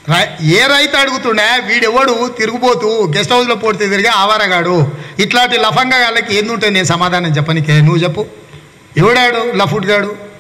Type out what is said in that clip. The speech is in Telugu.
ఏ రైతు అడుగుతుండే వీడెవడు తిరుగుపోతూ గెస్ట్ హౌస్లో పోతే తిరిగి ఆవారగాడు ఇట్లాంటి లఫంగా వాళ్ళకి ఏందుంటే నేను సమాధానం చెప్పనికే నువ్వు చెప్పు ఎవడాడు లఫుట్ గాడు